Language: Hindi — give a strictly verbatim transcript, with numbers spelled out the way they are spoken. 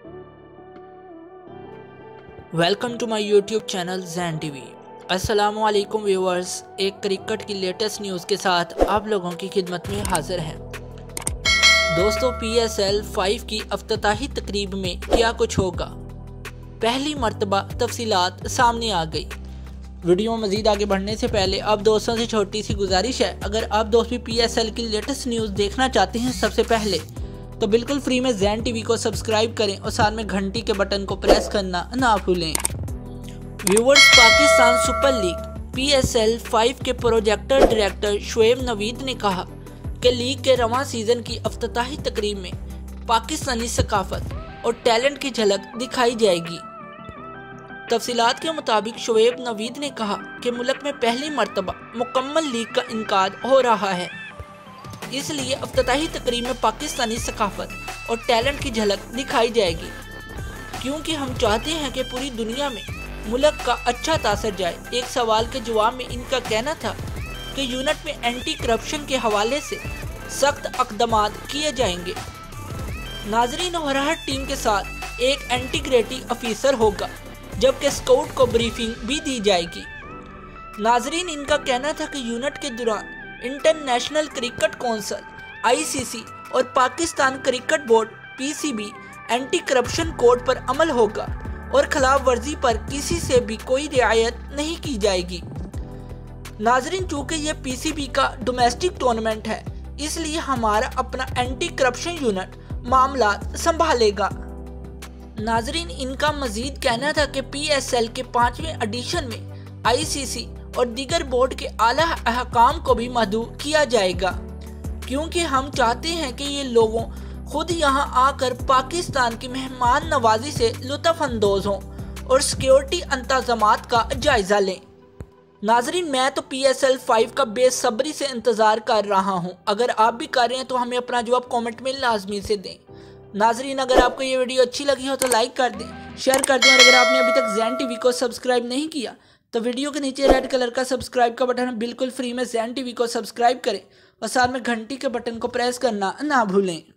Welcome to my YouTube channel Zain TV. अस्सलाम वालेकुम व्यूअर्स, एक क्रिकेट की लेटेस्ट न्यूज़ के साथ आप लोगों की खिदमत में हाजिर हैं। दोस्तों, पी एस एल फाइव की अफ्ताही तकरीब में क्या कुछ होगा, पहली मर्तबा तफसीलात सामने आ गई। वीडियो में मज़ीद आगे बढ़ने से पहले आप दोस्तों से छोटी सी गुजारिश है, अगर आप दोस्त भी पी एस एल की लेटेस्ट न्यूज़ देखना चाहते हैं सबसे पहले, तो बिल्कुल फ्री में ज़ैन टीवी को सब्सक्राइब करें और साथ में घंटी के बटन को प्रेस करना ना भूलें। Viewers, Pakistan super league P S L five के प्रोजेक्टर डायरेक्टर शुएब नवीद ने कहा कि लीग के रवां सीज़न की अफ्ताही तकरीब में पाकिस्तानी सकाफत और टैलेंट की झलक दिखाई जाएगी। तफसीलात के मुताबिक शुएब नवीद ने कहा कि मुल्क में पहली मर्तबा मुकम्मल लीग का इनकाद हो रहा है, इसलिए अफ्ताही तकरीब में पाकिस्तानी सकाफत और टैलेंट की झलक दिखाई जाएगी, क्योंकि हम चाहते हैं कि पूरी दुनिया में मुल्क का अच्छा तासर जाए। एक सवाल के जवाब में इनका कहना था कि यूनिट में एंटी करप्शन के हवाले से सख्त इक़दामात किए जाएंगे। नाजरीन, और हर टीम के साथ एक इंटीग्रेटिव ऑफिसर होगा, जबकि स्काउट को ब्रीफिंग भी दी जाएगी। नाजरीन, इनका कहना था कि यूनिट के दौरान international cricket council I C C और Pakistan cricket board P C B anti corruption code पर अमल होगा और खिलाफ वर्जी पर किसी से भी कोई रियायत नहीं की जाएगी। नाजरीन, चूँकि यह पी सी बी का डोमेस्टिक टूर्नामेंट है, इसलिए हमारा अपना एंटी करप्शन यूनिट मामला संभालेगा। नाजरीन, इनका मजीद कहना था कि पी एस एल के पाँचवें एडिशन में आई सी सी और दीगर बोर्ड के आला अहकाम को भी मदऊ किया जाएगा, क्योंकि हम चाहते हैं कि ये लोगों खुद यहाँ आकर पाकिस्तान की मेहमान नवाजी से लुत्फ़ अंदोज़ हों और सिक्योरिटी इंतज़ामात का जायज़ा लें। नाजरीन, मैं तो पी एस एल फाइव का बेसब्री से इंतज़ार कर रहा हूँ। अगर आप भी कर रहे हैं तो हमें अपना जवाब कमेंट में लाजमी से दें। नाजरीन, अगर आपको ये वीडियो अच्छी लगी हो तो लाइक कर दें, शेयर कर दें, और अगर आपने अभी तक ज़ैन टीवी को सब्सक्राइब नहीं किया तो वीडियो के नीचे रेड कलर का सब्सक्राइब का बटन है, बिल्कुल फ्री में ज़ैन टीवी को सब्सक्राइब करें और साथ में घंटी के बटन को प्रेस करना ना भूलें।